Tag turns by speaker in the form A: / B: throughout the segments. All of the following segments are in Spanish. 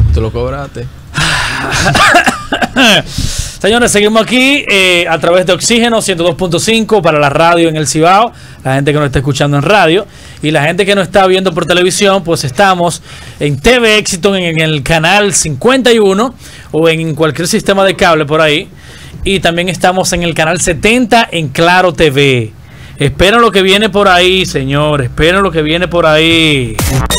A: Tú lo cobraste.
B: Señores, seguimos aquí a través de Oxígeno 102.5 para la radio en el Cibao, la gente que nos está escuchando en radio y la gente que nos está viendo por televisión, pues estamos en TV Éxito en el canal 51 o en cualquier sistema de cable por ahí, y también estamos en el canal 70 en Claro TV. Esperen lo que viene por ahí, señor, esperen lo que viene por ahí.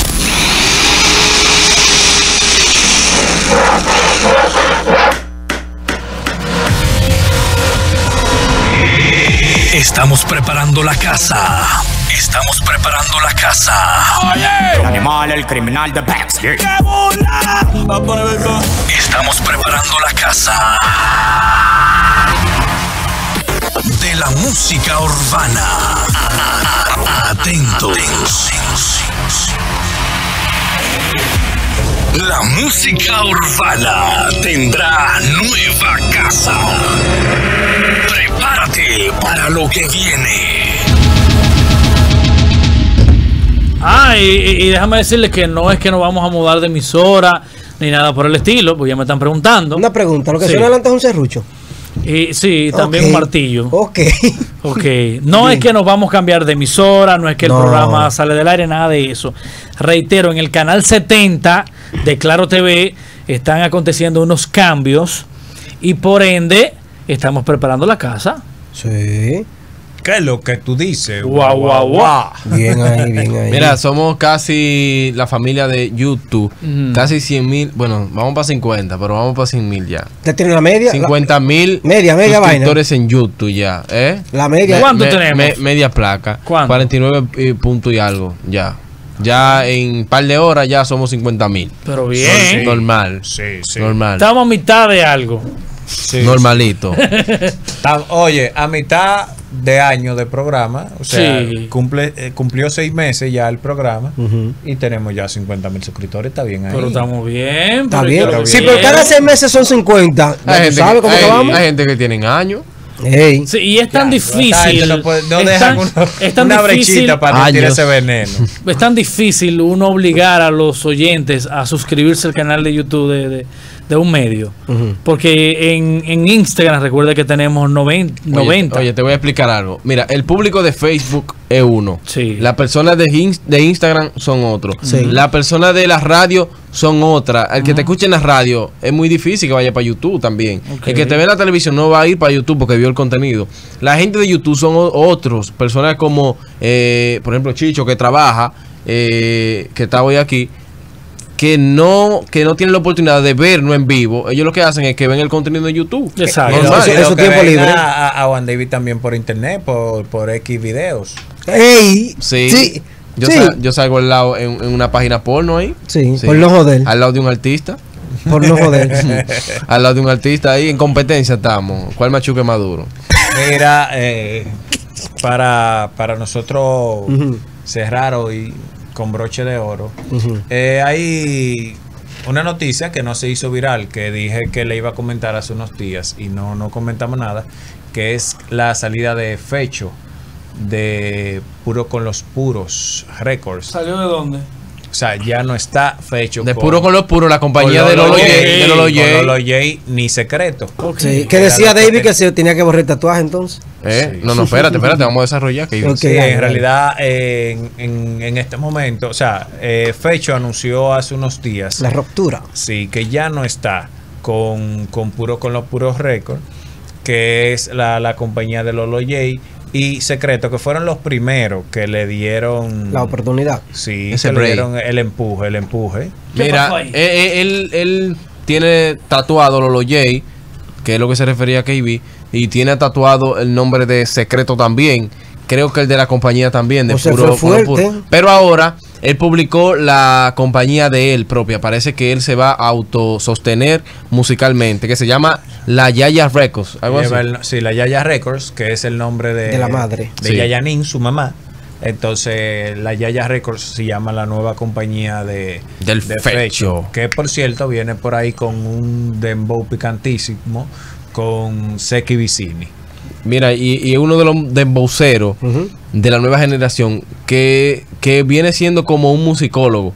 C: Estamos preparando la casa. Estamos preparando la casa.
D: Oye, el animal, el criminal de Baxter. ¡Qué bola!
C: Estamos preparando la casa de la música urbana. Atentos. La música urbana tendrá nueva casa. Prepárate para lo que viene.
B: Y déjame decirles que no es que nos vamos a mudar de emisora ni nada por el estilo, pues ya me están preguntando.
E: Una pregunta, ¿lo que
B: Sí.
E: suena delante es un serrucho?
B: Y sí, también
E: Ok.
B: un martillo.
E: Ok.
B: No
E: Bien.
B: es que nos vamos a cambiar de emisora, no es que el
E: No.
B: programa sale del aire, nada de eso. Reitero, en el canal 70 de Claro TV están aconteciendo unos cambios y por ende estamos preparando la casa.
E: Sí.
F: ¿Qué es lo que tú dices?
B: Guau.
E: Bien ahí, bien ahí.
A: Mira, somos casi la familia de YouTube. Casi 100,000. Bueno, vamos para 50, pero vamos para 100,000 ya.
E: ¿Usted tiene la media?
A: 50,000
E: Media
A: suscriptores en YouTube ya.
E: La media.
B: ¿Cuánto tenemos?
A: Media placa.
B: ¿Cuánto?
A: 49 puntos y algo. Ya. Ya en un par de horas ya somos 50,000.
B: Pero bien.
A: Normal.
F: Sí.
A: Normal.
B: Estamos a mitad de algo.
F: Sí.
A: Normalito.
F: Oye, a mitad de año de programa, o sea,
B: Sí.
F: cumplió 6 meses ya el programa y tenemos ya 50,000 suscriptores, está bien ahí.
B: Pero estamos bien.
E: Está
B: pero
E: bien.
B: pero
E: Sí, pero cada 6 meses son 50. ¿Ya tú sabes cómo que vamos?
A: Hay gente que tienen años.
E: Ey.
B: Sí, y es tan difícil.
F: No
B: es
F: dejan
B: tan- es tan
F: una
B: difícil-
F: brechita para no tirar
A: Años.
F: ese veneno.
B: Es tan difícil uno obligar a los oyentes a suscribirse al canal de YouTube de un medio. Porque en Instagram, recuerda que tenemos 90.
A: Oye, te voy a explicar algo. Mira, el público de Facebook es uno.
B: Sí.
A: Las personas de Instagram son otros.
E: Sí.
A: Las personas de la radio son otras. El que te escuche en la radio es muy difícil que vaya para YouTube también.
B: Ok.
A: El que te ve en la televisión no va a ir para YouTube porque vio el contenido. La gente de YouTube son otros. Personas como, por ejemplo, Chicho, que trabaja, que está hoy aquí, que no tienen la oportunidad de vernos en vivo. Ellos lo que hacen es que ven el contenido de YouTube.
B: Exacto.
A: Normal.
E: Eso
F: que
E: tiempo
F: ven
E: libre.
F: a Juan David también por internet, por X videos.
E: Ey.
A: Sí.
E: Sí.
A: Yo,
E: Sí.
A: yo salgo al lado en una página porno ahí.
E: Sí, por no joder.
A: Al lado de un artista.
E: Por no joder.
A: Al lado de un artista ahí en competencia estamos. ¿Cuál machuque más duro?
F: Mira, para nosotros cerrar hoy con broche de oro, hay una noticia que no se hizo viral, que dije que le iba a comentar hace unos días y no comentamos nada, que es la salida de Fecho de Puro con los Puros Records.
B: ¿Salió de dónde?
F: O sea, ya no está Fecho
A: De Puro con los Puros, la compañía de Lolo J. De Lolo
F: con
A: J.
F: Lolo J ni secreto.
E: Sí, que decía David que se tenía que borrar el tatuaje entonces.
F: Sí.
A: No, espérate, vamos a desarrollar. Que
E: Ok.
F: Sí,
E: dale,
F: en realidad en este momento, o sea, Fecho anunció hace unos días,
E: La ruptura.
F: sí, que ya no está con los Puros Records, que es la compañía de Lolo J y Secreto, que fueron los primeros que le dieron
E: La oportunidad.
F: sí,
A: Ese
F: que le
A: break.
F: dieron el empuje.
B: ¿Qué
A: Mira,
B: pasó ahí?
A: él tiene tatuado Lolo J, que es lo que se refería a KB, y tiene tatuado el nombre de Secreto también. Creo que el de la compañía también, de
E: O sea,
A: Puro
E: fue
A: con los Puros.
E: fuerte.
A: Pero ahora él publicó la compañía de él propia. Parece que él se va a autosostener musicalmente, que se llama La Yaya Records. Algo así.
F: Sí, la Yaya Records, que es el nombre
E: De la madre.
F: de
A: Sí.
F: Yayanin, su mamá. Entonces, la Yaya Records se llama la nueva compañía de
A: Fecho.
F: que por cierto viene por ahí con un dembow picantísimo con Seki Vicini.
A: Mira, y uno de los dembowceros de la nueva generación que viene siendo como un musicólogo.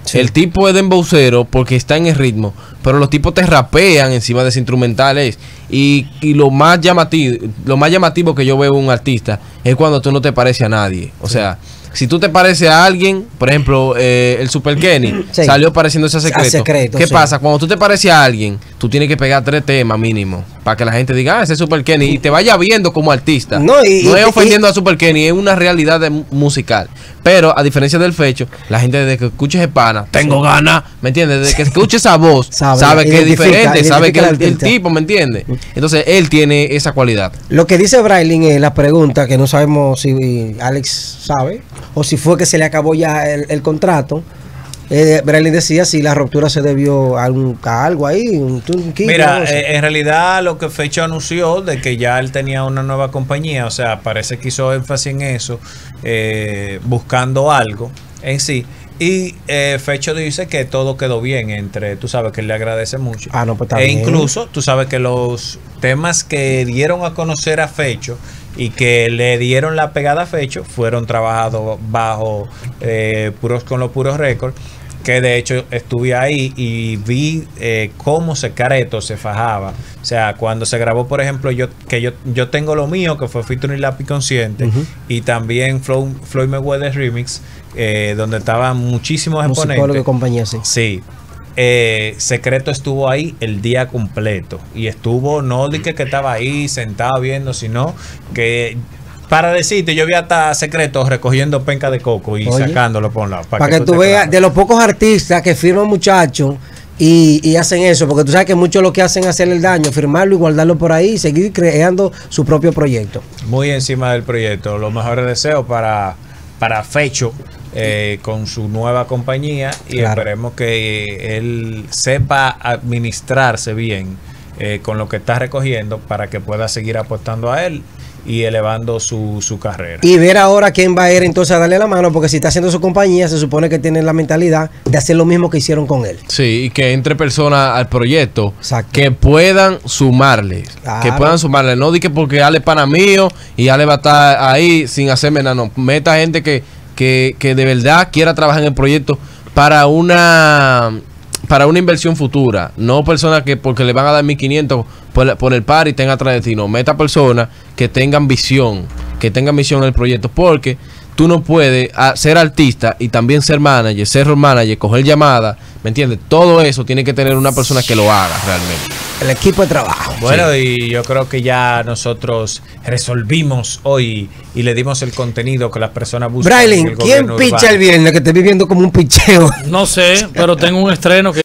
A: El tipo es dembowcero porque está en el ritmo, pero los tipos te rapean encima de ese instrumentales. Y lo más llamativo que yo veo en un artista es cuando tú no te pareces a nadie. O sea, si tú te pareces a alguien, por ejemplo, el Super Kenny salió pareciéndose a Secreto. ¿Qué pasa? Cuando tú te pareces a alguien, tú tienes que pegar 3 temas mínimo para que la gente diga, ese es Super Kenny, y te vaya viendo como artista. No es ofendiendo a Super Kenny, es una realidad musical. Pero a diferencia del Fecho, la gente desde que escuche ese pana, tengo ganas, ¿me entiendes? Desde que escuche esa voz, sabe que es diferente, sabe que el tipo, ¿me entiendes? Entonces él tiene esa cualidad.
E: Lo que dice Brailin en la pregunta, que no sabemos si Alex sabe o si fue que se le acabó ya el contrato. Brailin decía si la ruptura se debió a algo ahí.
F: Mira, en realidad lo que Fecho anunció de que ya él tenía una nueva compañía, o sea, parece que hizo énfasis en eso, buscando algo en sí. Y Fecho dice que todo quedó bien entre, tú sabes que él le agradece mucho.
E: No, pues está bien.
F: Incluso, tú sabes que los temas que dieron a conocer a Fecho y que le dieron la pegada a Fecho fueron trabajados bajo Puros con los Puros Records, que de hecho estuve ahí y vi cómo Secreto se fajaba. O sea, cuando se grabó, por ejemplo, yo tengo lo mío, que fue featuring Lápiz Consciente, y también Floyd Mayweather Remix, donde estaban muchísimos exponentes.
E: Que compañía,
F: sí. Secreto estuvo ahí el día completo y estuvo, no de que estaba ahí sentado viendo, sino que, para decirte, yo vi hasta Secreto recogiendo penca de coco y sacándolo por un lado.
E: Para que tú veas, de los pocos artistas que firman muchachos y hacen eso, porque tú sabes que muchos lo que hacen es hacerle el daño, firmarlo y guardarlo por ahí y seguir creando su propio proyecto.
F: Muy encima del proyecto. Los mejores deseos para Fecho, con su nueva compañía, y esperemos que él sepa administrarse bien con lo que está recogiendo para que pueda seguir apostando a él y elevando su carrera.
E: Y ver ahora quién va a ir entonces a darle la mano, porque si está haciendo su compañía, se supone que tienen la mentalidad de hacer lo mismo que hicieron con él.
A: Sí, y que entre personas al proyecto que puedan sumarle. Que puedan sumarle. No di que porque Ale pana mío y Ale va a estar ahí sin hacerme nada. No, meta gente que de verdad quiera trabajar en el proyecto para una inversión futura, no personas que porque le van a dar 1.500 por el par y tengan atrás de ti. No, meta personas que tengan visión en el proyecto, porque tú no puedes ser artista y también ser manager, coger llamadas, ¿me entiendes? Todo eso tiene que tener una persona que lo haga realmente.
E: El equipo de trabajo.
F: Bueno, y yo creo que ya nosotros resolvimos hoy y le dimos el contenido que las personas buscan.
E: Brailin, ¿quién picha el viernes? Que te vi viendo como un picheo.
B: No sé, pero tengo un estreno que